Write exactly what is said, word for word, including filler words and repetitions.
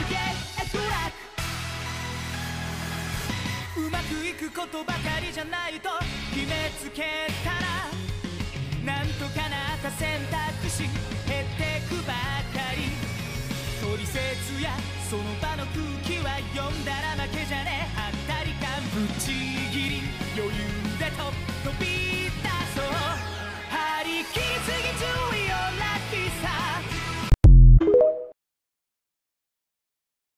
Get luck うまくいくことばかりじゃないと決めつけたらなんとかなった選択肢減ってくばかりトリセツやその場の空